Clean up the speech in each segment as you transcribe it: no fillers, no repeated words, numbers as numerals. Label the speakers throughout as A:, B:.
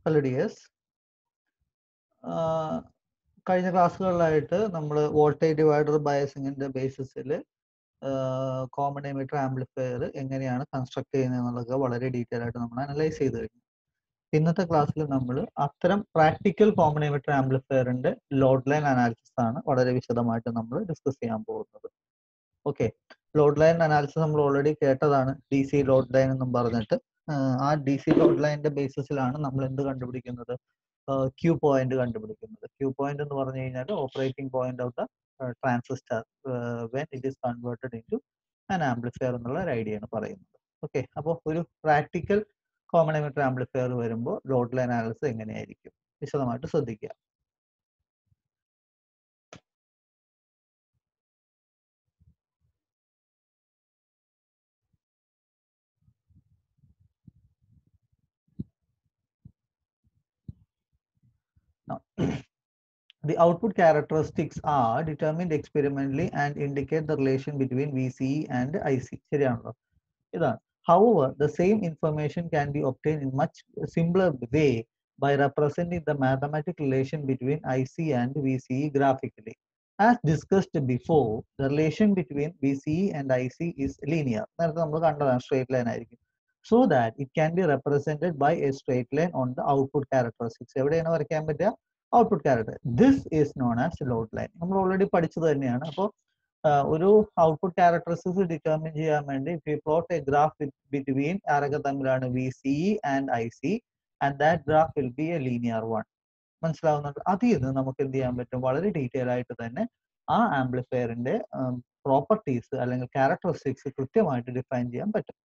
A: Hello dears. കഴിഞ്ഞ ക്ലാസ്സുകളിലായിട്ട് നമ്മൾ വോൾട്ടേജ് ഡിവൈഡർ ബയസിങ്ങിന്റെ ബേസിസിൽ കോമൺ എമിറ്റർ ആംപ്ലിഫയർ എങ്ങനെയാണ് കൺസ്ട്രക്ട് ചെയ്യുന്നത് എന്നുള്ളത് വളരെ ഡീറ്റെയിൽ ആയിട്ട് നമ്മൾ അനലൈസ് ചെയ്ത് കഴിഞ്ഞു. ഇന്നത്തെ ക്ലാസ്സിൽ നമ്മൾ അത്തരം പ്രാക്ടിക്കൽ കോമൺ എമിറ്റർ ആംപ്ലിഫയറിന്റെ ലോഡ് ലൈൻ അനാലിസിസ് ആണ് വളരെ വിശദമായിട്ട് നമ്മൾ ഡിസ്കസ് ചെയ്യാൻ പോകുന്നത്. ഓക്കെ, ലോഡ് ലൈൻ അനാലിസിസ് നമ്മൾ ഓൾറെഡി കേട്ടതാണ്, ഡി സി ലോഡ് ലൈൻ എന്നും പറഞ്ഞിട്ട്. ആ ഡി സി ലോഡ് ലൈനിന്റെ ബേസിസിലാണ് നമ്മൾ എന്ത് കണ്ടുപിടിക്കുന്നത്, ക്യൂ പോയിന്റ് കണ്ടുപിടിക്കുന്നത്. ക്യൂ പോയിന്റ് എന്ന് പറഞ്ഞു കഴിഞ്ഞാൽ operating point of the transistor when it is converted in to an amplifier എന്നുള്ള ഒരു ഐഡിയ ആണ് പറയുന്നത്. ഓക്കെ, അപ്പോൾ ഒരു പ്രാക്ടിക്കൽ കോമൺ എമിറ്റർ ആംപ്ലിഫയർ വരുമ്പോൾ ലോഡ് ലൈൻ അനാലിസിസ് എങ്ങനെയായിരിക്കും വിശദമായിട്ട് ശ്രദ്ധിക്കുക. Now, the output characteristics are determined experimentally and indicate the relation between VCE and IC. ശരിയാണല്ലോ, ഇതാണ്. However, the same information can be obtained in much simpler way by representing the mathematical relation between IC and VCE graphically. As discussed before, the relation between VCE and IC is linear. നേരത്തെ നമ്മൾ കണ്ടതാണ്, straight line ആയിരിക്കും. So that it can be represented by a straight line on the output characteristics. എവിടെയാണ് വരയ്ക്കാൻ പറ്റുക? Output character. This is known as load line. നമ്മൾ already പഠിച്ചത് തന്നെയാണ്. അപ്പോൾ ഒരു ഔട്ട്പുട്ട് ക്യാരക്ടറിസ്റ്റിക്സ് ഡിറ്റർമിൻ ചെയ്യാൻ വേണ്ടി if you plot a graph between ആരൊക്കെ തമ്മിലാണ് VCE and IC, and that graph will be a linear one. മനസ്സിലാവുന്നുണ്ട്? അതിൽ നിന്ന് നമുക്ക് എന്ത് ചെയ്യാൻ പറ്റും, വളരെ ഡീറ്റെയിൽ ആയിട്ട് തന്നെ ആ ആംപ്ലിഫയറിന്റെ പ്രോപ്പർട്ടീസ് അല്ലെങ്കിൽ ക്യാരക്ടറിസ്റ്റിക്സ് കൃത്യമായിട്ട് ഡിഫൈൻ ചെയ്യാൻ പറ്റും.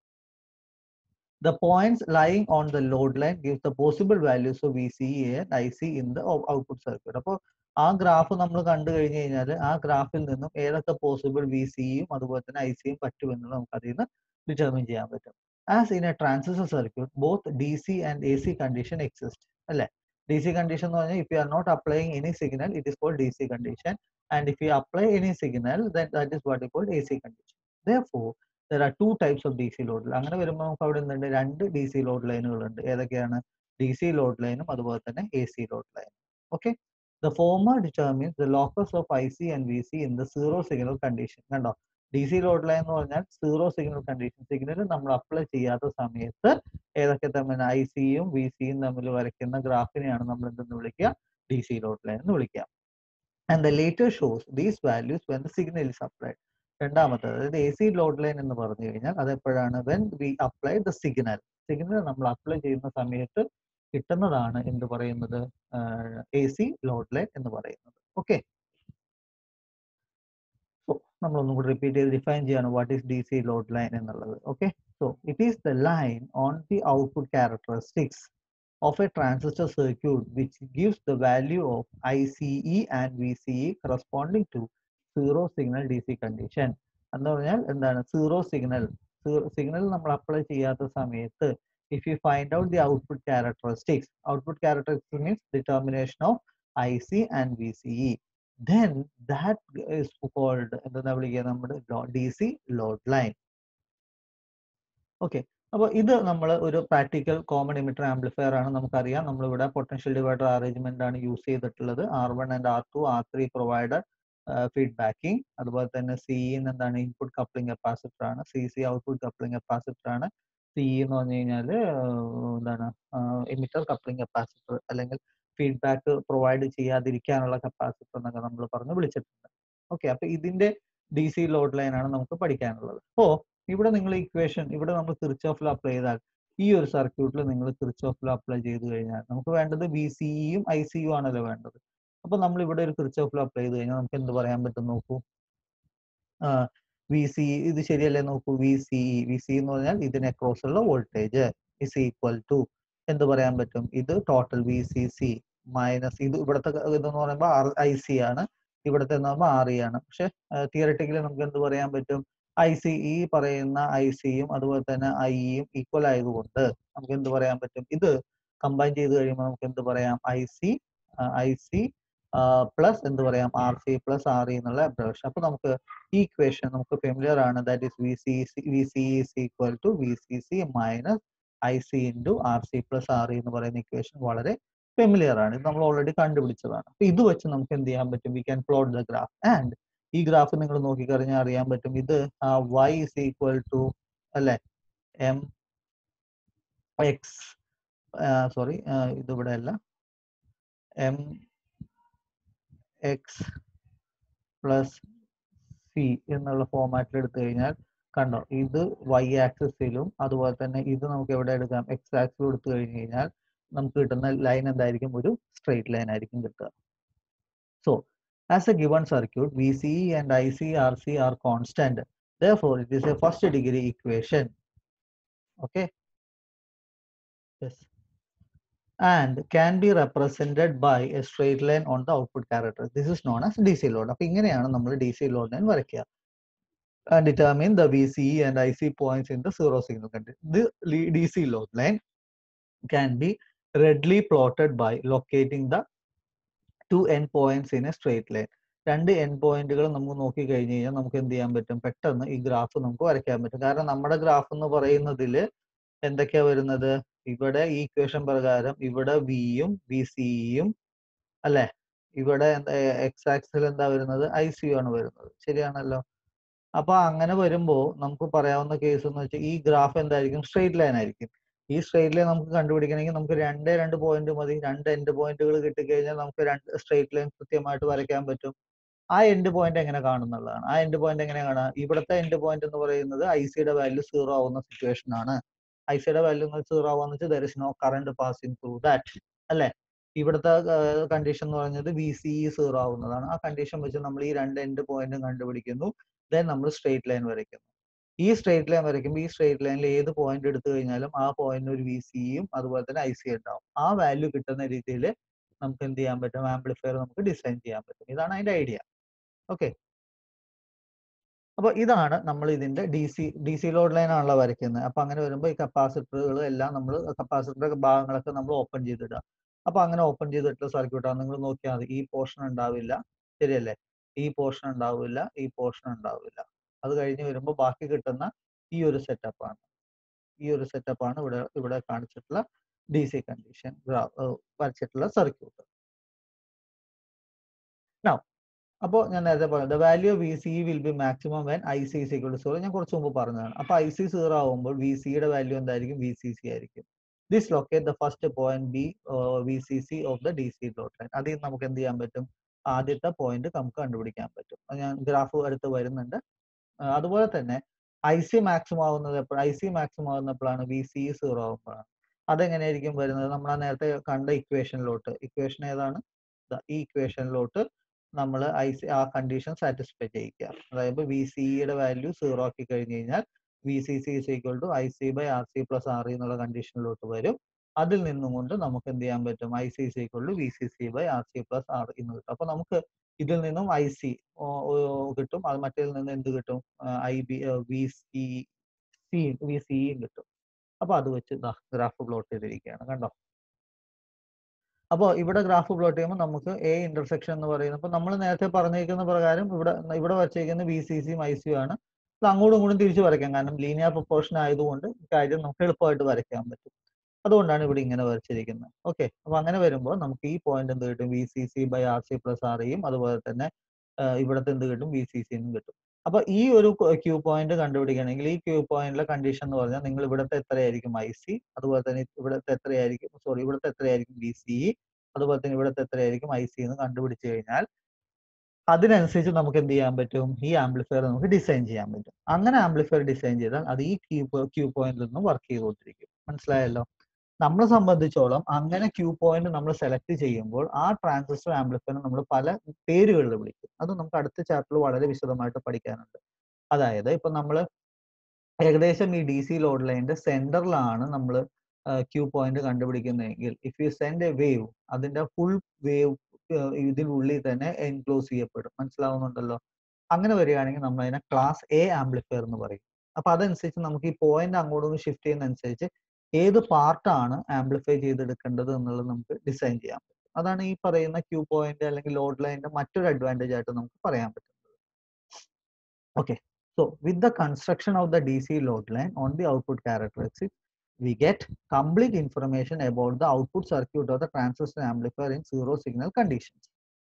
A: The points lying on the load line gives the possible values of VCE and IC in the output circuit. അപ്പോൾ ആ ഗ്രാഫ് നമ്മൾ കണ്ടു കഴിഞ്ഞു കഴിഞ്ഞാൽ ആ ഗ്രാഫിൽ നിന്നും ഏതൊക്കെ പോസിബിൾ VCEയും അതുപോലെ തന്നെ ICയും പറ്റുമെന്നുള്ളത് നമുക്ക് അതിൽ നിന്ന് ഡിറ്റർമിൻ ചെയ്യാൻ പറ്റും. As in a transistor circuit both DC and AC condition exist. അല്ലെ, DC condition എന്ന് പറഞ്ഞാൽ if you are not applying any signal it is called DC condition, and if you apply any signal then that is what is called AC condition. Therefore there are two types of DC load. അങ്ങനെ വരുമ്പോൾ നമുക്ക് അവിടെ എന്തുണ്ട്, രണ്ട് DC load ലൈനുകളുണ്ട്. ഏതൊക്കെയാണ്? DC load ലൈനും അതുപോലെ തന്നെ AC ലോഡ് ലൈനും. Okay, the former determines the locus of IC and VC in the zero signal condition. കണ്ടോ, DC ലോഡ് ലൈൻ എന്ന് പറഞ്ഞാൽ സീറോ സിഗ്നൽ കണ്ടീഷൻ. സിഗ്നൽ നമ്മൾ അപ്ലൈ ചെയ്യാത്ത സമയത്ത് ഏതൊക്കെ തമ്മിൽ ICയും VCയും തമ്മിൽ വരയ്ക്കുന്ന ഗ്രാഫിനെയാണ് നമ്മൾ എന്തെന്ന് വിളിക്കുക, DC ലോഡ് ലൈൻ എന്ന് വിളിക്കുക. And the later shows these values when the signal is applied. രണ്ടാമത്തേത്, അതായത് AC ലോഡ് ലൈൻ എന്ന് പറഞ്ഞു കഴിഞ്ഞാൽ അതെപ്പോഴാണ്, when we apply the signal. Signal നമ്മൾ അപ്ലൈ ചെയ്യുന്ന സമയത്ത് കിട്ടുന്നതാണ് എന്ത് പറയുന്നത്, AC ലോഡ് ലൈൻ എന്ന് പറയുന്നത്. ഓക്കെ, സോ നമ്മളൊന്നും കൂടി റിപ്പീറ്റ് ചെയ്ത് ഡിഫൈൻ ചെയ്യാണ് what is DC load line എന്നുള്ളത്. Okay, so it is the line on the output characteristics of a transistor circuit which gives the value of ICE and VCE corresponding to zero signal DC condition. എന്ന് പറഞ്ഞാൽ എന്താണ്, zero signal. Signal നമ്മൾ apply ചെയ്യാത്ത സമയത്ത് if you find out the output characteristics means determination of IC and VCE, then that is called എന്താ വിളിക്കുക, നമ്മുടെ DC load line. Okay, അപ്പോൾ ഇത് നമ്മൾ ഒരു പ്രാക്ടിക്കൽ കോമൺ എമിറ്റർ ആംപ്ലിഫയർ ആണ്. നമുക്കറിയാം നമ്മളിവിടെ പൊട്ടൻഷ്യൽ ഡിവൈഡർ അറേഞ്ച്മെന്റ് ആണ് യൂസ് ചെയ്തിട്ടുള്ളത്. R1 and R2 R3 provider ഫീഡ്ബാക്കിംഗ്. അതുപോലെ തന്നെ CE എന്താണ്, ഇൻപുട്ട് കപ്ലിംഗ് കപ്പാസിറ്റർ ആണ്. CC ഔട്ട്പുട്ട് കപ്ലിംഗ് കപ്പാസിറ്റർ ആണ്. CE എന്ന് പറഞ്ഞു കഴിഞ്ഞാൽ എന്താണ്, എമിറ്റർ കപ്ലിംഗ് കപ്പാസിറ്റർ അല്ലെങ്കിൽ ഫീഡ്ബാക്ക് പ്രൊവൈഡ് ചെയ്യാതിരിക്കാനുള്ള കപ്പാസിറ്റർ എന്നൊക്കെ നമ്മൾ പറഞ്ഞ് വിളിച്ചിട്ടുണ്ട്. ഓക്കെ, അപ്പൊ ഇതിന്റെ DC ലോഡ് ലൈൻ ആണ് നമുക്ക് പഠിക്കാനുള്ളത്. അപ്പോൾ ഇവിടെ നിങ്ങൾ ഇക്വേഷൻ ഇവിടെ നമ്മൾ കിർച്ചോഫ് ലോ അപ്ലൈ ചെയ്താൽ, ഈ ഒരു സർക്യൂട്ടിൽ നിങ്ങൾ കിർച്ചോഫ് ലോ അപ്ലൈ ചെയ്ത് കഴിഞ്ഞാൽ നമുക്ക് വേണ്ടത് VCEയും ICയും ആണല്ലോ വേണ്ടത്. അപ്പൊ നമ്മൾ ഇവിടെ ഒരു കിർച്ചോഫ് ലോ അപ്ലൈ ചെയ്ത് കഴിഞ്ഞാൽ നമുക്ക് എന്ത് പറയാൻ പറ്റും നോക്കൂ, VCE ഇത് ശരിയല്ലേ നോക്കൂ, VCE എന്ന് പറഞ്ഞാൽ ഇതിന് അക്രോസ് ഉള്ള വോൾട്ടേജ് ഇസ് ഈക്വൽ ടു എന്ത് പറയാൻ പറ്റും, ഇത് ടോട്ടൽ VCC മൈനസ് ഇത് ഇവിടുത്തെ ഇതെന്ന് പറയുമ്പോൾ IC ആണ്, ഇവിടുത്തെ എന്ന് പറയുമ്പോൾ RE ആണ്. പക്ഷെ തിയററ്റിക്കലി നമുക്ക് എന്ത് പറയാൻ പറ്റും, ICE പറയുന്ന ICയും അതുപോലെ തന്നെ IEയും ഈക്വൽ ആയതുകൊണ്ട് നമുക്ക് എന്ത് പറയാൻ പറ്റും, ഇത് കമ്പൈൻ ചെയ്ത് കഴിയുമ്പോൾ നമുക്ക് എന്ത് പറയാം, IC പ്ലസ് എന്ത് പറയാം, RC പ്ലസ് RE എന്നുള്ള അബ്രവേഷൻ. അപ്പൊ നമുക്ക് ഈ ഇക്വേഷൻ നമുക്ക് ഫെമിലിയർ ആണ്, that is VCE is equal to VCC minus IC into RC plus RE എന്ന് പറയുന്ന ഇക്വേഷൻ വളരെ ഫെമിലിയർ ആണ്. ഇത് നമ്മൾ ഓൾറെഡി കണ്ടുപിടിച്ചതാണ്. അപ്പൊ ഇത് വെച്ച് നമുക്ക് എന്ത് ചെയ്യാൻ പറ്റും? We can plot the graph. And ഈ ഗ്രാഫ് നിങ്ങൾ നോക്കിക്കഴിഞ്ഞാൽ അറിയാൻ പറ്റും, ഇത് y is equal to അല്ലെ എം എക്സ് സോറി ഇതിവിടെ അല്ല, എം എക്സ് പ്ലസ് സി എന്നുള്ള ഫോമാറ്റിൽ എടുത്തു കഴിഞ്ഞാൽ കണ്ടോ, ഇത് y ആക്സിസിലും അതുപോലെ തന്നെ ഇത് നമുക്ക് എവിടെ എടുക്കാം, എക്സ് ആക്സിലും എടുത്തു കഴിഞ്ഞു കഴിഞ്ഞാൽ നമുക്ക് കിട്ടുന്ന ലൈൻ എന്തായിരിക്കും? ഒരു സ്ട്രെയിറ്റ് ലൈൻ ആയിരിക്കും കിട്ടുക. So as a given circuit, VCE and IC RC are constant. Therefore, it is a first degree equation. Okay. Yes. And can be represented by a straight line on the output character. This is known as DC load. അപ്പോൾ ഇങ്ങനെയാണ് നമ്മൾ DC load line വരയ്ക്കുക. And determine the VCE and IC points in the zero signal condition. The DC load line can be readily plotted by locating the two end points in a straight line. രണ്ട് end പോയിന്റുകൾ നമുക്ക് നോക്കി കഴിഞ്ഞ് കഴിഞ്ഞാൽ നമുക്ക് എന്ത് ചെയ്യാൻ പറ്റും? പെട്ടെന്ന് ഈ ഗ്രാഫ് നമുക്ക് വരയ്ക്കാൻ പറ്റും. കാരണം നമ്മുടെ ഗ്രാഫ് എന്ന് പറയുന്നതിൽ എന്തൊക്കെയാ വരുന്നത്? ഇവിടെ ഈ ഇക്വേഷൻ പ്രകാരം ഇവിടെ വിയും വി സിയും അല്ലെ, ഇവിടെ എക്സ് ആക്സിൽ എന്താ വരുന്നത്? IC ആണ് വരുന്നത്. ശരിയാണല്ലോ. അപ്പൊ അങ്ങനെ വരുമ്പോൾ നമുക്ക് പറയാവുന്ന കേസ് എന്ന് വെച്ചാൽ ഈ ഗ്രാഫ് എന്തായിരിക്കും? സ്ട്രെയിറ്റ് ലൈൻ ആയിരിക്കും. ഈ സ്ട്രെയിറ്റ് ലൈൻ നമുക്ക് കണ്ടുപിടിക്കണമെങ്കിൽ നമുക്ക് രണ്ട് പോയിന്റ് മതി. രണ്ട് എൻഡ് പോയിന്റുകൾ കിട്ടിക്കഴിഞ്ഞാൽ നമുക്ക് രണ്ട് സ്ട്രെയിറ്റ് ലൈൻ കൃത്യമായിട്ട് വരയ്ക്കാൻ പറ്റും. ആ എൻഡ് പോയിന്റ് എങ്ങനെ കാണുന്നുള്ളതാണ്. ആ എൻഡ് പോയിന്റ് എങ്ങനെ കാണാം? ഇവിടുത്തെ എൻഡ് പോയിന്റ് എന്ന് പറയുന്നത് ICയുടെ വാല്യൂ 0 ആവുന്ന സിറ്റുവേഷൻ ആണ്. ICയുടെ വാല്യൂ 0 ആവുന്ന വെച്ചാൽ there is no current passing through that അല്ലെ. ഇവിടുത്തെ കണ്ടീഷൻ എന്ന് പറഞ്ഞത് VCE 0 ആവുന്നതാണ്. ആ കണ്ടീഷൻ വെച്ച് നമ്മൾ ഈ രണ്ട് എൻഡ് പോയിന്റും കണ്ടുപിടിക്കുന്നു. ദെൻ നമ്മൾ സ്ട്രെയിറ്റ് ലൈൻ വരയ്ക്കുന്നു. ഈ സ്ട്രെയിറ്റ് ലൈൻ വരയ്ക്കുമ്പോൾ ഈ സ്ട്രെയിറ്റ് ലൈനിൽ ഏത് പോയിന്റ് എടുത്തു കഴിഞ്ഞാലും ആ പോയിന്റ് ഒരു VCയും അതുപോലെ തന്നെ IC ഉണ്ടാവും. ആ വാല്യൂ കിട്ടുന്ന രീതിയിൽ നമുക്ക് എന്ത് ചെയ്യാൻ പറ്റും? ആംപ്ലിഫയർ നമുക്ക് ഡിസൈൻ ചെയ്യാൻ പറ്റും. ഇതാണ് അതിന്റെ ഐഡിയ. ഓക്കെ. അപ്പൊ ഇതാണ് നമ്മൾ ഇതിന്റെ DC ലോഡ് ലൈൻ ആണല്ലോ വരയ്ക്കുന്നത്. അപ്പൊ അങ്ങനെ വരുമ്പോൾ ഈ കപ്പാസിറ്ററുകൾ എല്ലാം നമ്മൾ കപ്പാസിറ്ററുടെ ഭാഗങ്ങളൊക്കെ നമ്മൾ ഓപ്പൺ ചെയ്തിടുക. അപ്പൊ അങ്ങനെ ഓപ്പൺ ചെയ്തിട്ടുള്ള സർക്യൂട്ടാണ്. നിങ്ങൾ നോക്കിയാൽ മതി, ഈ പോർഷൻ ഉണ്ടാവില്ല. ശരിയല്ലേ? ഈ പോർഷൻ ഉണ്ടാവില്ല, ഈ പോർഷൻ ഉണ്ടാവില്ല. അത് കഴിഞ്ഞ് വരുമ്പോൾ ബാക്കി കിട്ടുന്ന ഈ ഒരു സെറ്റപ്പാണ്. ഈ ഒരു സെറ്റപ്പാണ് ഇവിടെ കാണിച്ചിട്ടുള്ള DC കണ്ടീഷൻ വരച്ചിട്ടുള്ള സർക്യൂട്ട്. നൗ അപ്പോൾ ഞാൻ നേരത്തെ പറഞ്ഞു, the value of VCE will be maximum when IC is equal to 0. ഞാൻ കുറച്ച് മുമ്പ് പറഞ്ഞതാണ്. അപ്പൊ IC 0 ആവുമ്പോൾ VCയുടെ വാല്യൂ എന്തായിരിക്കും? VCC ആയിരിക്കും. This locate the first point B VCC of the DC load line. അതിൽ നമുക്ക് എന്ത് ചെയ്യാൻ പറ്റും? ആദ്യത്തെ പോയിന്റ് നമുക്ക് കണ്ടുപിടിക്കാൻ പറ്റും. ഞാൻ ഗ്രാഫ് അടുത്ത് വരുന്നുണ്ട്. അതുപോലെ തന്നെ IC മാക്സിമം ആവുന്നത് എപ്പോഴാണ്? IC മാക്സിമം ആവുന്നപ്പോഴാണ് VCE 0 ആവുമ്പോഴാണ്. അതെങ്ങനെയായിരിക്കും വരുന്നത്? നമ്മൾ നേരത്തെ കണ്ട ഇക്വേഷനിലോട്ട്, ഇക്വേഷൻ ഏതാണ്? ഈ ഇക്വേഷനിലോട്ട് നമ്മൾ ആ കണ്ടീഷൻ സാറ്റിസ്ഫൈ ചെയ്യിക്കുക. അതായത് VCEയുടെ വാല്യൂ 0 ആക്കി കഴിഞ്ഞ് കഴിഞ്ഞാൽ VCC is equal to IC by RC plus RE എന്നുള്ള കണ്ടീഷനിലോട്ട് വരും. അതിൽ നിന്നും കൊണ്ട് നമുക്ക് എന്ത് ചെയ്യാൻ പറ്റും? IC is equal to VCC by RC plus RE എന്ന് കിട്ടും. അപ്പൊ നമുക്ക് ഇതിൽ നിന്നും IC കിട്ടും. അത് മറ്റേതിൽ നിന്ന് എന്ത് കിട്ടും? VCE കിട്ടും. അപ്പൊ അത് വെച്ച് ഗ്രാഫ് പ്ലോട്ട് ചെയ്തിരിക്കുകയാണ്. കണ്ടോ? അപ്പോൾ ഇവിടെ ഗ്രാഫ് പ്ലോട്ട് ചെയ്യുമ്പോൾ നമുക്ക് A ഇന്റർസെക്ഷൻ എന്ന് പറയുന്നത്, അപ്പോൾ നമ്മൾ നേരത്തെ പറഞ്ഞിരിക്കുന്ന പ്രകാരം ഇവിടെ വരച്ചിരിക്കുന്ന VCCയും ICയും ആണ്. ഇത് അങ്ങോട്ടും ഇങ്ങോട്ടും തിരിച്ച് വരയ്ക്കാം. കാരണം ലീനിയർ പ്രൊപ്പോർഷൻ ആയതുകൊണ്ട് കാര്യം നമുക്ക് എളുപ്പമായിട്ട് വരയ്ക്കാൻ പറ്റും. അതുകൊണ്ടാണ് ഇവിടെ ഇങ്ങനെ വരച്ചിരിക്കുന്നത്. ഓക്കെ. അപ്പൊ അങ്ങനെ വരുമ്പോൾ നമുക്ക് ഈ പോയിന്റ് എന്ത് കിട്ടും? VCC by RC plus REയും അതുപോലെ തന്നെ ഇവിടത്തെ എന്ത് കിട്ടും? VCC എന്നും കിട്ടും. അപ്പൊ ഈ ഒരു ക്യൂ പോയിന്റ് കണ്ടുപിടിക്കണമെങ്കിൽ ഈ ക്യൂ പോയിന്റിലെ കണ്ടീഷൻ എന്ന് പറഞ്ഞാൽ നിങ്ങൾ ഇവിടുത്തെ എത്രയായിരിക്കും IC, അതുപോലെ തന്നെ ഇവിടുത്തെ എത്രയായിരിക്കും ഇവിടുത്തെ എത്രയായിരിക്കും VCE, അതുപോലെ തന്നെ ഇവിടുത്തെ എത്രയായിരിക്കും IC എന്ന് കണ്ടുപിടിച്ചു കഴിഞ്ഞാൽ അതിനനുസരിച്ച് നമുക്ക് എന്ത് ചെയ്യാൻ പറ്റും? ഈ ആംപ്ലിഫയർ നമുക്ക് ഡിസൈൻ ചെയ്യാൻ പറ്റും. അങ്ങനെ ആംപ്ലിഫയർ ഡിസൈൻ ചെയ്താൽ അത് ഈ ക്യൂ പോയിന്റിൽ നിന്നും വർക്ക് ചെയ്തുകൊണ്ടിരിക്കും. മനസ്സിലായല്ലോ? നമ്മളെ സംബന്ധിച്ചോളം അങ്ങനെ ക്യൂ പോയിന്റ് നമ്മൾ സെലക്ട് ചെയ്യുമ്പോൾ ആ ട്രാൻസിസ്റ്റർ ആംപ്ലിഫയറിനെ നമ്മൾ പല പേരുകളിൽ വിളിക്കും. അത് നമുക്ക് അടുത്ത ചാപ്റ്ററിൽ വളരെ വിശദമായിട്ട് പഠിക്കാനുണ്ട്. അതായത് ഇപ്പൊ നമ്മൾ ഏകദേശം ഈ DC ലോഡ് ലൈനിന്റെ സെന്ററിലാണ് നമ്മൾ ക്യൂ പോയിന്റ് കണ്ടുപിടിക്കുന്നതെങ്കിൽ if you send a wave, അതിന്റെ ഫുൾ വേവ് ഇതിനുള്ളിൽ തന്നെ എൻക്ലോസ് ചെയ്യപ്പെടും. മനസ്സിലാവുന്നുണ്ടല്ലോ? അങ്ങനെ വരികയാണെങ്കിൽ നമ്മൾ അതിനെ ക്ലാസ് A ആംപ്ലിഫയർ എന്ന് പറയും. അപ്പൊ അതനുസരിച്ച് നമുക്ക് ഈ പോയിന്റ് അങ്ങോട്ടൊന്ന് ഷിഫ്റ്റ് ചെയ്യുന്നതനുസരിച്ച് ഏത് പാർട്ടാണ് ആംപ്ലിഫൈ ചെയ്തെടുക്കേണ്ടത് എന്നുള്ളത് നമുക്ക് ഡിസൈൻ ചെയ്യാൻ പറ്റും. അതാണ് ഈ പറയുന്ന ക്യൂ പോയിന്റ് അല്ലെങ്കിൽ ലോഡ് ലൈനിന്റെ മറ്റൊരു അഡ്വാൻറ്റേജ് ആയിട്ട് നമുക്ക് പറയാൻ പറ്റുന്നത്. Okay. So with the construction of the DC load line on the output characteristics, we get complete information about the output circuit of the transistor amplifier in zero signal conditions.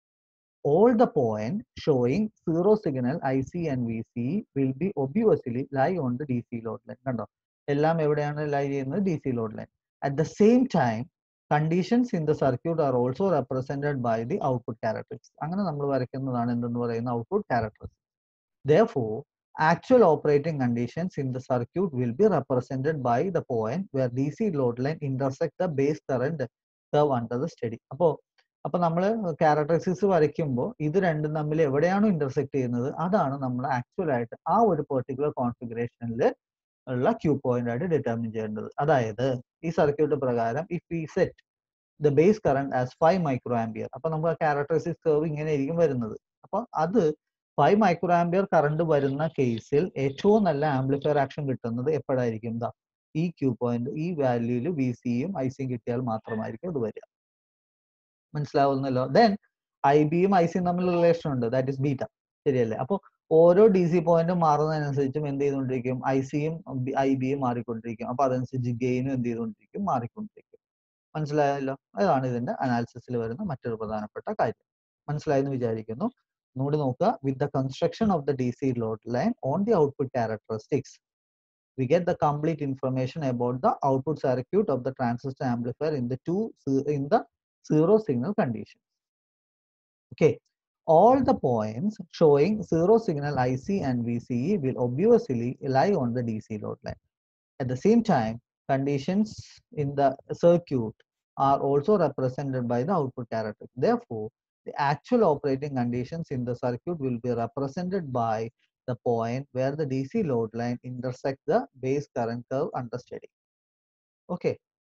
A: All the points showing zero signal IC and VC will be obviously lie on the DC load line. കണ്ടോ എല്ലാം എവിടെയാണ് ലൈ ചെയ്യുന്നത് DC load line. At the same time, conditions in the circuit are also represented by the output characteristics. അങ്ങനെ നമ്മൾ വരയ്ക്കുന്നതാണ് എന്തെന്ന് പറയുന്ന output characteristics. Therefore, actual operating conditions in the circuit will be represented by the point where DC load line intersect the base current curve under the steady. അപ്പോൾ നമ്മൾ characteristics വരയ്ക്കുമ്പോൾ ഇത് രണ്ടും തമ്മിൽ എവിടെയാണോ ഇന്റർസെക്ട് ചെയ്യുന്നത് അതാണ് നമ്മൾ ആക്ച്വൽ ആയിട്ട് ആ ഒരു പെർട്ടിക്കുലർ കോൺഫിഗറേഷനിൽ ഉള്ള ക്യൂ പോയിന്റ് ആയിട്ട് ഡിറ്റർമിൻ ചെയ്യേണ്ടത്. അതായത് ഈ സർക്യൂട്ട് പ്രകാരം if we set the base current as 5 micro ampere, അപ്പൊ നമുക്ക് ക്യാരക്ടറിസ്റ്റിക്സ് കർവ് ഇങ്ങനെ ആയിരിക്കും വരുന്നത്. അപ്പൊ അത് 5 മൈക്രോ ആംപിയർ കറണ്ട് വരുന്ന കേസിൽ ഏറ്റവും നല്ല ആംപ്ലിഫയർ ആക്ഷൻ കിട്ടുന്നത് എപ്പോഴായിരിക്കും? ഈ ക്യൂ പോയിന്റ് ഈ വാല്യൂല് വി സിയും ഐ സിയും കിട്ടിയാൽ മാത്രമായിരിക്കും അത് വരിക. മനസ്സിലാവുന്നല്ലോ. ദെൻ ഐ ബിയും ഐ സിയും തമ്മിലുള്ള റിലേഷൻ ഉണ്ട്, ദാറ്റ് ഇസ് ബീറ്റ. ശരിയല്ലേ? അപ്പോൾ ഓരോ ഡി സി പോയിന്റും മാറുന്നതിനനുസരിച്ചും എന്ത് ചെയ്തുകൊണ്ടിരിക്കും? ഐ സിയും ഐ ബിയും മാറിക്കൊണ്ടിരിക്കും. അപ്പൊ അതനുസരിച്ച് ഗെയിനും എന്ത് ചെയ്തുകൊണ്ടിരിക്കും? മാറിക്കൊണ്ടിരിക്കും. മനസ്സിലായല്ലോ? അതാണ് ഇതിന്റെ അനാലിസിസിൽ വരുന്ന മറ്റൊരു പ്രധാനപ്പെട്ട കാര്യം. മനസ്സിലായെന്ന് വിചാരിക്കുന്നു. ഒന്നുകൂടി നോക്കുക. With the construction of the D C load line on the output characteristics we get the complete information about the output circuit of the transistor amplifier in the zero signal condition. Okay, all the points showing zero signal IC and VCE will obviously lie on the DC load line. At the same time, conditions in the circuit are also represented by the output characteristics. Therefore, the actual operating conditions in the circuit will be represented by the point where the DC load line intersects the base current curve under steady. Okay,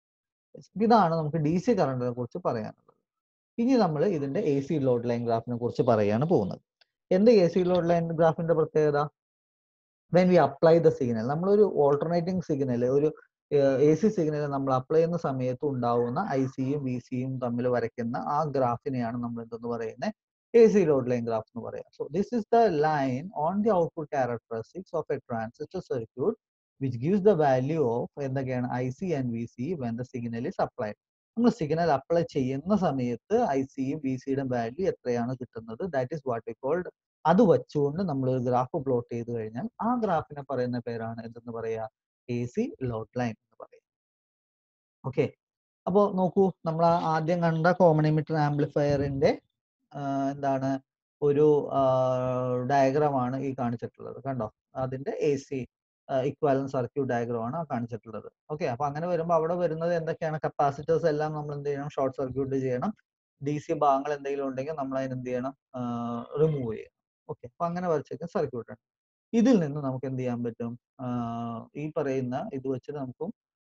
A: ഇതാണ് നമുക്ക് DC കറണ്ടിനെ കുറിച്ച് പറയാനുള്ളത്. ഇനി നമ്മൾ ഇതിന്റെ AC load line ഗ്രാഫിനെ കുറിച്ച് പറയാണ് പോകുന്നത്. എന്ത് AC ലോഡ് ലൈൻ ഗ്രാഫിന്റെ പ്രത്യേകത? when we apply the signal, നമ്മളൊരു ഓൾട്ടർനേറ്റിംഗ് സിഗ്നൽ, ഒരു AC സിഗ്നൽ നമ്മൾ അപ്ലൈ ചെയ്യുന്ന സമയത്ത് ഉണ്ടാവുന്ന ICയും VCയും തമ്മിൽ വരയ്ക്കുന്ന ആ ഗ്രാഫിനെയാണ് നമ്മൾ എന്തെന്ന് പറയുന്നത്? AC load line graph എന്ന് പറയാം. So this is the line on the output characteristics of a transistor circuit which gives the value of എന്തൊക്കെയാണ്? IC and VC when the signal is applied. നമ്മൾ സിഗ്നൽ അപ്ലൈ ചെയ്യുന്ന സമയത്ത് ICയും VCയുടെ value എത്രയാണ് കിട്ടുന്നത്? That is what we called. അത് വെച്ചുകൊണ്ട് നമ്മൾ ഒരു ഗ്രാഫ് പ്ലോട്ട് ചെയ്ത് കഴിഞ്ഞാൽ ആ ഗ്രാഫിനെ പറയുന്ന പേരാണ് എന്തെന്ന് പറയാ? AC ലോഡ് ലൈൻ എന്ന് പറയും. ഓക്കെ, അപ്പോൾ നോക്കൂ, നമ്മൾ ആദ്യം കണ്ട കോമൺ എമിറ്റർ ആംപ്ലിഫയറിന്റെ എന്താണ് ഒരു ഡയഗ്രാമാണ് ഈ കാണിച്ചിട്ടുള്ളത്. കണ്ടോ? അതിന്റെ AC ഇക്വാലന്റ് സർക്യൂട്ട് ഡയഗ്രാം ആണ് കാണിച്ചിട്ടുള്ളത്. ഓക്കെ, അപ്പൊ അങ്ങനെ വരുമ്പോൾ അവിടെ വരുന്നത് എന്തൊക്കെയാണ്? കപ്പാസിറ്റേഴ്സ് എല്ലാം നമ്മൾ എന്ത് ചെയ്യണം? ഷോർട്ട് സർക്യൂട്ട് ചെയ്യണം. DC ഭാഗങ്ങൾ എന്തെങ്കിലും ഉണ്ടെങ്കിൽ നമ്മൾ അതിന് എന്ത് ചെയ്യണം? റിമൂവ് ചെയ്യണം. ഓക്കെ, അപ്പൊ അങ്ങനെ വരച്ചേക്കുന്ന സർക്യൂട്ട് ആണ്. ഇതിൽ നിന്ന് നമുക്ക് എന്ത് ചെയ്യാൻ പറ്റും? ഈ പറയുന്ന ഇത് വെച്ചിട്ട് നമുക്ക്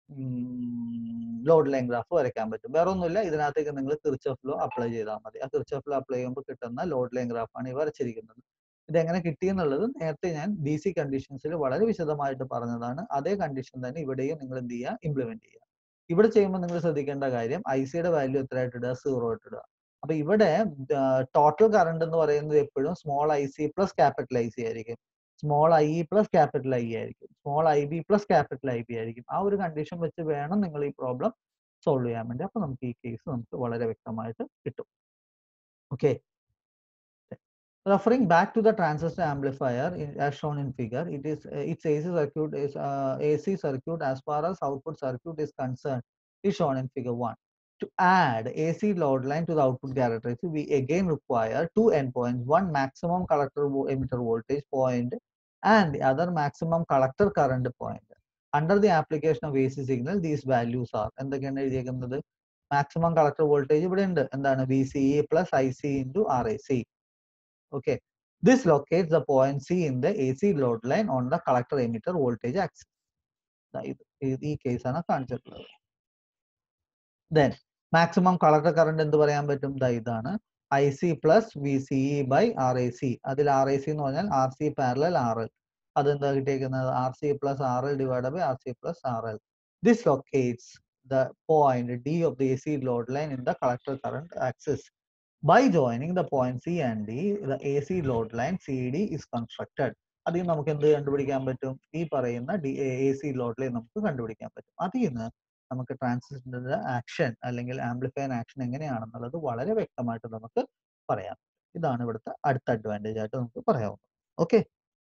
A: ലോഡ് ലൈൻ ഗ്രാഫ് വരയ്ക്കാൻ പറ്റും. വേറെ ഒന്നുമില്ല, ഇതിനകത്തേക്ക് നിങ്ങൾ കിർച്ചോഫ് ലോ അപ്ലൈ ചെയ്താൽ മതി. ആ കിർച്ചോഫ് ലോ അപ്ലൈ ചെയ്യുമ്പോൾ കിട്ടുന്ന ലോഡ് ലൈൻ ഗ്രാഫാണ് ഈ വരച്ചിരിക്കുന്നത്. ഇതെങ്ങനെ കിട്ടിയെന്നുള്ളത് നേരത്തെ ഞാൻ DC കണ്ടീഷൻസിൽ വളരെ വിശദമായിട്ട് പറഞ്ഞതാണ്. അതേ കണ്ടീഷൻ തന്നെ ഇവിടെയും നിങ്ങൾ എന്ത് ചെയ്യുക? ഇംപ്ലിമെന്റ് ചെയ്യുക. ഇവിടെ ചെയ്യുമ്പോൾ നിങ്ങൾ ശ്രദ്ധിക്കേണ്ട കാര്യം ICയുടെ വാല്യൂ എത്ര ആയിട്ട് ഇടുക? 0 ആയിട്ട് ഇടുക. അപ്പൊ ഇവിടെ ടോട്ടൽ കറണ്ട് എന്ന് പറയുന്നത് എപ്പോഴും small IC plus capital IC ആയിരിക്കും, small IE plus capital IE ആയിരിക്കും, small IB plus capital IB ആയിരിക്കും. ആ ഒരു കണ്ടീഷൻ വെച്ച് വേണം നിങ്ങൾ ഈ പ്രോബ്ലം സോൾവ് ചെയ്യാൻ വേണ്ടി. അപ്പൊ നമുക്ക് ഈ കേസ് നമുക്ക് വളരെ വ്യക്തമായിട്ട് കിട്ടും. Okay, referring back to the transistor amplifier as shown in figure, its AC circuit is AC circuit as far as output circuit is concerned is shown in figure 1. To add AC load line to the output characteristic, we again require two endpoints, one maximum collector emitter voltage point and the other maximum collector current point. Under the application of AC signal, these values are എന്തൊക്കെയാണ് എഴുതിയിരിക്കുന്നത്? Maximum collector voltage ഇവിടെ ഉണ്ട്. എന്താണ്? VCE plus IC into RAC. Okay, this locates the point C in the AC load line on the collector emitter voltage axis. ഈ case ആണ് കാണിച്ചിട്ടുള്ളത്. Then maximum collector current എന്ത് പറയാൻ പറ്റും? ഇതാണ് IC plus VCE by RAC. അതിൽ RAC എന്ന് പറഞ്ഞാൽ RC parallel RL. അതെന്താ കിട്ടിയിരിക്കുന്നത്? RC plus RL divided by RC plus RL. This locates the point D of the AC load line in the collector current axis. By joining the point C and D, the AC load line CD is constructed. അതിൽ നിന്ന് നമുക്ക് എന്ത് കണ്ടുപിടിക്കാൻ പറ്റും? ഈ പറയുന്ന AC ലോഡിൽ നമുക്ക് കണ്ടുപിടിക്കാൻ പറ്റും. അതിൽ നിന്ന് നമുക്ക് ട്രാൻസിസ്റ്ററിന്റെ ആക്ഷൻ അല്ലെങ്കിൽ ആംപ്ലിഫയർ ആക്ഷൻ എങ്ങനെയാണെന്നുള്ളത് വളരെ വ്യക്തമായിട്ട് നമുക്ക് പറയാം. ഇതാണ് ഇവിടുത്തെ അടുത്ത അഡ്വാൻറ്റേജ് ആയിട്ട് നമുക്ക് പറയാവുന്നത്. Okay,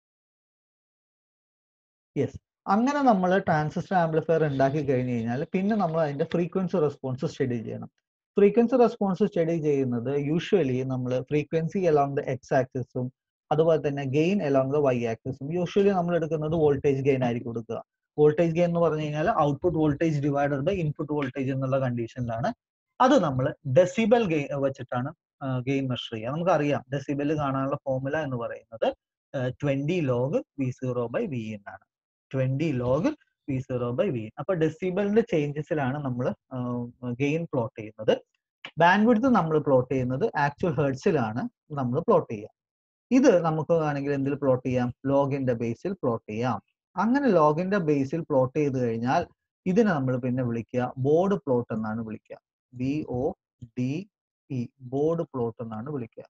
A: yes. അങ്ങനെ നമ്മൾ ട്രാൻസിസ്റ്റർ ആംപ്ലിഫയർ ഉണ്ടാക്കി കഴിഞ്ഞ് കഴിഞ്ഞാൽ പിന്നെ നമ്മൾ അതിന്റെ ഫ്രീക്വൻസി റെസ്പോൺസ് സ്റ്റഡി ചെയ്യണം. ഫ്രീക്വൻസി റെസ്പോൺസ് സ്റ്റഡി ചെയ്യുന്നത് യൂഷ്വലി നമ്മൾ ഫ്രീക്വൻസി അലോങ് ദ എക്സ് ആക്സിസും അതുപോലെ തന്നെ ഗെയിൻ അലോങ് ദ വൈ ആക്സിസും യൂഷ്വലി നമ്മൾ എടുക്കുന്നത് വോൾട്ടേജ് ഗെയിൻ ആയിരിക്കും എടുക്കുക. വോൾട്ടേജ് ഗെയിൻ എന്ന് പറഞ്ഞു കഴിഞ്ഞാൽ output voltage divided by input voltage എന്നുള്ള കണ്ടീഷനിലാണ്. അത് നമ്മൾ ഡെസിബൽ ഗെയിൻ വെച്ചിട്ടാണ് ഗെയിൻ മെഷർ ചെയ്യുക. നമുക്കറിയാം ഡെസിബൽ കാണാനുള്ള ഫോർമുല എന്ന് പറയുന്നത് 20 log V0 by Vin ആണ്. 20 log V0 by Vin. അപ്പൊ ഡെസിബലിന്റെ ചേഞ്ചസിലാണ് നമ്മൾ ഗെയിൻ പ്ലോട്ട് ചെയ്യുന്നത്. ബാൻഡ് വിഡ്ത്ത് നമ്മൾ പ്ലോട്ട് ചെയ്യുന്നത് ആക്ച്വൽ ഹെർട്സിലാണ് നമ്മൾ പ്ലോട്ട് ചെയ്യുക. ഇത് നമുക്ക് വേണമെങ്കിൽ എന്തിൽ പ്ലോട്ട് ചെയ്യാം? ലോഗിന്റെ ബേസിൽ പ്ലോട്ട് ചെയ്യാം. അങ്ങനെ ലോഗിന്റെ ബേസിൽ പ്ലോട്ട് ചെയ്ത് കഴിഞ്ഞാൽ ഇതിനെ നമ്മൾ പിന്നെ വിളിക്കുക ബോർഡ് പ്ലോട്ട് എന്നാണ് വിളിക്കുക. BODE, ബോർഡ് പ്ലോട്ട് എന്നാണ് വിളിക്കുക.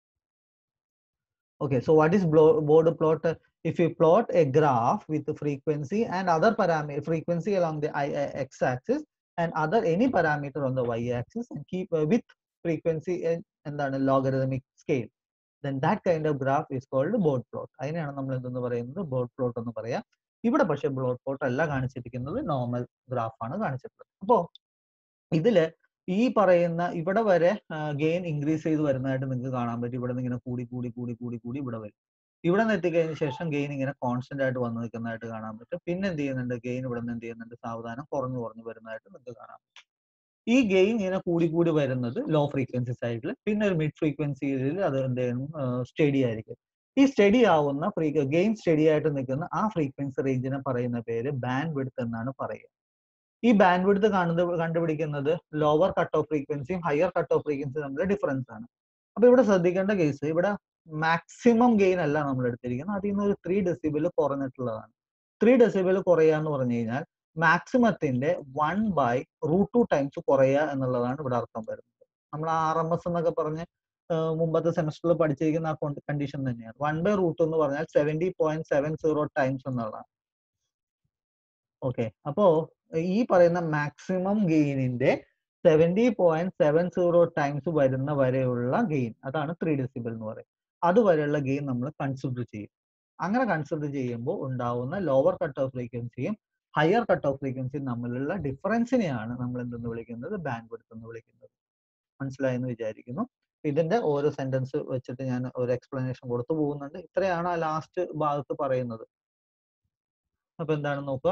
A: Okay, so what is board plot? If you plot a graph with the frequency and other parameter, frequency along the x-axis and other any parameter on the y-axis and keep with frequency and then a logarithmic scale, then that kind of graph is called board plot. അതിനെയാണ് നമ്മൾ എന്തെന്ന് പറയുന്നത്? Board plot എന്ന് പറയാം. ഇവിടെ പക്ഷേ board plot അല്ല കാണിച്ചിരിക്കുന്നത്, നോർമൽ ഗ്രാഫ് ആണ് കാണിച്ചിട്ടുള്ളത്. അപ്പോൾ ഇതില് ഈ പറയുന്ന ഇവിടെ വരെ ഗെയിൻ ഇൻക്രീസ് ചെയ്ത് വരുന്നതായിട്ട് നിങ്ങൾക്ക് കാണാൻ പറ്റും. ഇവിടെ നിന്ന് ഇങ്ങനെ കൂടി കൂടി കൂടി കൂടി കൂടി ഇവിടെ വരും. ഇവിടെ നിന്ന് എത്തിക്കഴിഞ്ഞ ശേഷം ഗെയിൻ ഇങ്ങനെ കോൺസ്റ്റന്റ് ആയിട്ട് വന്ന് നിൽക്കുന്നതായിട്ട് കാണാൻ പറ്റും. പിന്നെ എന്ത് ചെയ്യുന്നുണ്ട്? ഗെയിൻ ഇവിടെ നിന്ന് എന്ത് ചെയ്യുന്നുണ്ട്? സാവധാനം കുറഞ്ഞു കുറഞ്ഞു വരുന്നതായിട്ട് നിങ്ങൾക്ക് കാണാം. ഈ ഗെയിൻ ഇങ്ങനെ കൂടി കൂടി വരുന്നത് ലോ ഫ്രീക്വൻസി സൈഡിൽ, പിന്നെ ഒരു മിഡ് ഫ്രീക്വൻസിയിൽ അത് എന്ത് ചെയ്യണം? സ്റ്റഡി ആയിരിക്കും. ഈ സ്റ്റഡി ആവുന്ന ഗെയിൻ സ്റ്റഡി ആയിട്ട് നിൽക്കുന്ന ആ ഫ്രീക്വൻസി റേഞ്ചിനെ പറയുന്ന പേര് ബാൻഡ് വിഡ്ത്ത് എന്നാണ് പറയുക. ഈ ബാൻഡ് വിഡ്ത്ത് കണ്ടുപിടിക്കുന്നത് ലോവർ കട്ട് ഓഫ് ഫ്രീക്വൻസിയും ഹയർ കട്ട് ഓഫ് ഫ്രീക്വൻസിയും തമ്മിലുള്ള ഡിഫറൻസ് ആണ്. അപ്പൊ ഇവിടെ ശ്രദ്ധിക്കേണ്ട കേസ്, ഇവിടെ മാക്സിമം ഗെയിൻ അല്ല നമ്മൾ എടുത്തിരിക്കുന്നത്, അതിൽ നിന്ന് ഒരു 3 ഡെസിബിൾ കുറഞ്ഞിട്ടുള്ളതാണ്. 3 ഡെസിബിൾ കുറയുക എന്ന് പറഞ്ഞു കഴിഞ്ഞാൽ മാക്സിമത്തിന്റെ 1/√2 ടൈംസ് കുറയുക എന്നുള്ളതാണ് ഇവിടെ അർത്ഥം വരുന്നത്. നമ്മൾ RMS എന്നൊക്കെ പറഞ്ഞ് മുമ്പത്തെ സെമസ്റ്ററിൽ പഠിച്ചിരിക്കുന്ന ആ കണ്ടീഷൻ തന്നെയാണ്. 1/√2 എന്ന് പറഞ്ഞാൽ 70.70 ടൈംസ് എന്നുള്ളതാണ്. ഓക്കെ, അപ്പോ ഈ പറയുന്ന മാക്സിമം ഗെയിനിന്റെ 70.70 ടൈംസ് വരുന്ന വരെയുള്ള ഗെയിൻ, അതാണ് 3 ഡെസിബിൾ എന്ന് പറയുന്നത്. അതുവരെയുള്ള ഗെയിൻ നമ്മൾ കൺസിഡർ ചെയ്യും. അങ്ങനെ കൺസിഡർ ചെയ്യുമ്പോൾ ഉണ്ടാവുന്ന ലോവർ കട്ട് ഓഫ് ഫ്രീക്വൻസിയും ഹയർ കട്ട് ഓഫ് ഫ്രീക്വൻസിയും തമ്മിലുള്ള ഡിഫറൻസിനെയാണ് നമ്മൾ എന്തെന്ന് വിളിക്കുന്നത്? ബാൻഡ് വിഡ്ത്ത് എന്ന് വിളിക്കുന്നത്. മനസ്സിലായെന്ന് വിചാരിക്കുന്നു. ഇതിന്റെ ഓരോ സെന്റൻസ് വെച്ചിട്ട് ഞാൻ ഒരു എക്സ്പ്ലനേഷൻ കൊടുത്തു പോകുന്നുണ്ട്. ഇത്രയാണ് ആ ലാസ്റ്റ് ഭാഗത്ത് പറയുന്നത്. അപ്പൊ എന്താണെന്ന് നോക്കുക.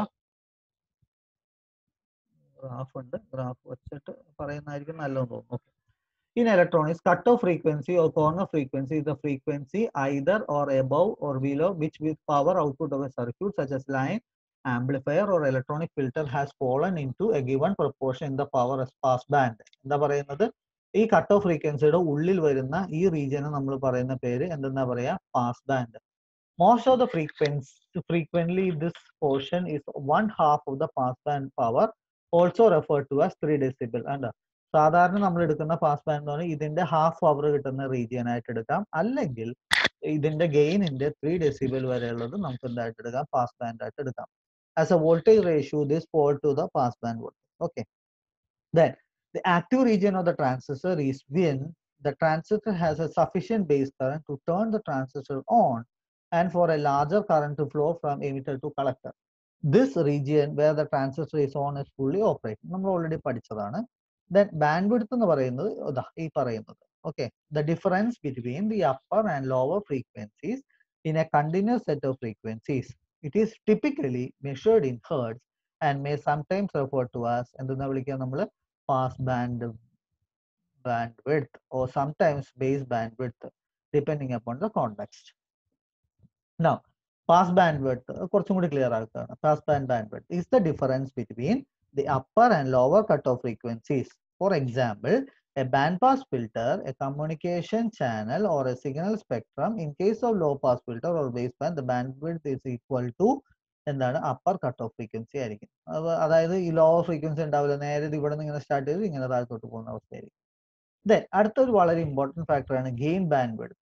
A: ഗ്രാഫ് ഉണ്ട്, ഗ്രാഫ് വെച്ചിട്ട് പറയുന്നതായിരിക്കും നല്ലതെന്ന് തോന്നുന്നു. Okay, in electronics, cutoff frequency or corner frequency is the frequency either or above or below which with power output of a circuit such as line, amplifier or electronic filter has fallen into a given proportion in the power pass band. എന്താ പറയുന്നത്? ഈ cut off ഫ്രീക്വൻസിയുടെ ഉള്ളിൽ വരുന്ന ഈ റീജിയനെ നമ്മൾ പറയുന്ന പേര് എന്തെന്നാ പറയാ? Pass band. Most of the frequently this portion is 1/2 of the pass band power, also referred to as 3 decibel. And സാധാരണ നമ്മൾ എടുക്കുന്ന പാസ് ബാൻഡ് എന്ന് പറഞ്ഞാൽ ഇതിന്റെ ഹാഫ് അവർ കിട്ടുന്ന റീജിയൻ ആയിട്ട് എടുക്കാം, അല്ലെങ്കിൽ ഇതിന്റെ ഗെയിനിന്റെ 3 ഡെസിബൽ വരെയുള്ളത് നമുക്ക് എന്തായിട്ട് എടുക്കാം? പാസ് ബാൻഡ് ആയിട്ട് എടുക്കാം. As a voltage ratio, this fall to the pass band voltage. Okay. Then the active region of the transistor is when the transistor has a sufficient base current to turn the transistor on and for a larger current to flow from emitter to collector. This region where the transistor is on is fully operating. നമ്മൾ ഓൾറെഡി പഠിച്ചതാണ്. Then bandwidth എന്ന് പറയുന്നത് ഈ പറയുന്നത്. Okay, the difference between the upper and lower frequencies in a continuous set of frequencies. It is typically measured in hertz and may sometimes refer to as എന്തെന്നാ വിളിക്കുക നമ്മൾ? pass bandwidth or sometimes base bandwidth depending upon the context. Now, pass bandwidth കുറച്ചും കൂടി clear ആക്കുകയാണ്. pass bandwidth is the difference between the upper and lower cutoff frequencies. For example, a bandpass filter, a communication channel or a signal spectrum. In case of low pass filter or baseband, the bandwidth is equal to എന്താണ്? upper cutoff frequency ആയിരിക്കും. അതായത് ഈ lower frequency ഉണ്ടാവില്ല, നേരെ ഇവിടെ നിന്ന് ഇങ്ങനെ start ചെയ്ത് ഇങ്ങനെ താഴത്തോട്ട് പോകുന്ന അവസ്ഥയായിരിക്കും. Then അടുത്തൊരു വളരെ ഇമ്പോർട്ടൻറ്റ് ഫാക്ടറാണ് ഗെയിൻ ബാൻഡ് വിഡ്ത്ത്.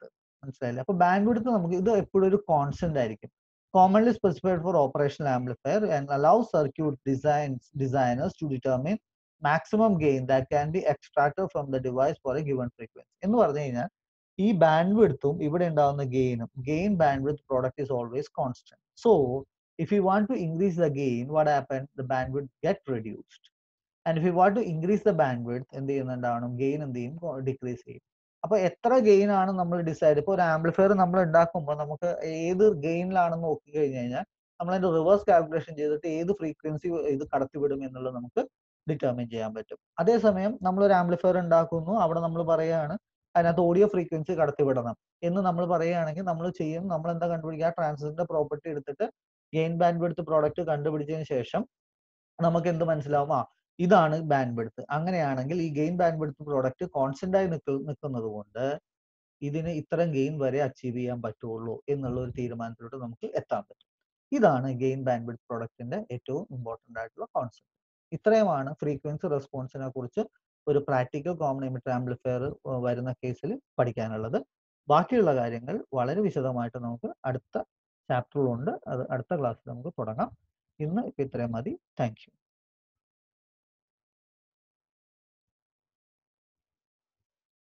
A: മനസ്സിലായില്ലേ? അപ്പൊ ബാൻഡ് വിഡ്ത്ത് നമുക്ക് ഇത് എപ്പോഴും ഒരു കോൺസ്റ്റന്റ് ആയിരിക്കും. Commonly specified for operational amplifier and allows circuit designers to determine maximum gain that can be extracted from the device for a given frequency. എന്ന് പറഞ്ഞു കഴിഞ്ഞാൽ ഈ ബാൻഡ് വിഡ്ത്തും ഇവിടെ ഉണ്ടാവുന്ന ഗെയിനും gain bandwidth product is always constant. So if you want to increase the gain, what happens? The bandwidth get reduced. And if you want to increase the bandwidth, എന്ത് ചെയ്യുന്നുണ്ടാവണം? Gain എന്ത് ചെയ്യും? Decrease ചെയ്യും. അപ്പൊ എത്ര gain ആണ് നമ്മൾ decide, ഇപ്പോൾ ഒരു ആംപ്ലിഫയർ നമ്മൾ ഉണ്ടാക്കുമ്പോൾ നമുക്ക് ഏത് ഗെയിനിലാണെന്ന് നോക്കി കഴിഞ്ഞു കഴിഞ്ഞാൽ നമ്മൾ അതിന്റെ റിവേഴ്സ് കാൽക്കുലേഷൻ ചെയ്തിട്ട് ഏത് ഫ്രീക്വൻസി ഇത് കടത്തിവിടും എന്നുള്ളത് നമുക്ക് ഡിറ്റർമിൻ ചെയ്യാൻ പറ്റും. അതേസമയം നമ്മൾ ഒരു ആംപ്ലിഫയർ ഉണ്ടാക്കുന്നു, അവിടെ നമ്മൾ പറയുകയാണ് അതിനകത്ത് ഓഡിയോ ഫ്രീക്വൻസി കടത്തിവിടണം എന്ന് നമ്മൾ പറയുകയാണെങ്കിൽ നമ്മൾ എന്താ കണ്ടുപിടിക്കുക? ട്രാൻസിസ്റ്ററിന്റെ പ്രോപ്പർട്ടി എടുത്തിട്ട് ഗെയിൻ ബാൻഡ് വിഡ്ത്ത് പ്രോഡക്റ്റ് കണ്ടുപിടിച്ചതിന് ശേഷം നമുക്ക് എന്ത് മനസ്സിലാവും? ഇതാണ് ബാൻഡ് വിഡ്ത്ത്. അങ്ങനെയാണെങ്കിൽ ഈ gain bandwidth product constant ആയി നിൽക്കുന്നത് കൊണ്ട് ഇതിന് ഇത്തരം ഗെയിൻ വരെ അച്ചീവ് ചെയ്യാൻ പറ്റുള്ളൂ എന്നുള്ള ഒരു തീരുമാനത്തിലോട്ട് നമുക്ക് എത്താൻ പറ്റും. ഇതാണ് ഗെയിൻ ബാൻഡ് വിഡ്ത്ത് പ്രോഡക്റ്റിന്റെ ഏറ്റവും ഇമ്പോർട്ടന്റ് ആയിട്ടുള്ള കോൺസെപ്റ്റ്. ഇത്രയുമാണ് ഫ്രീക്വൻസി റെസ്പോൺസിനെ കുറിച്ച് ഒരു പ്രാക്ടിക്കൽ കോമൺ എമിറ്റർ ആംപ്ലിഫയർ വരുന്ന കേസിൽ പഠിക്കാനുള്ളത്. ബാക്കിയുള്ള കാര്യങ്ങൾ വളരെ വിശദമായിട്ട് നമുക്ക് അടുത്ത ചാപ്റ്ററിലുണ്ട്. അത് അടുത്ത ക്ലാസ്സിൽ നമുക്ക് തുടങ്ങാം. ഇന്ന് ഇത്രയും മതി. Thank U.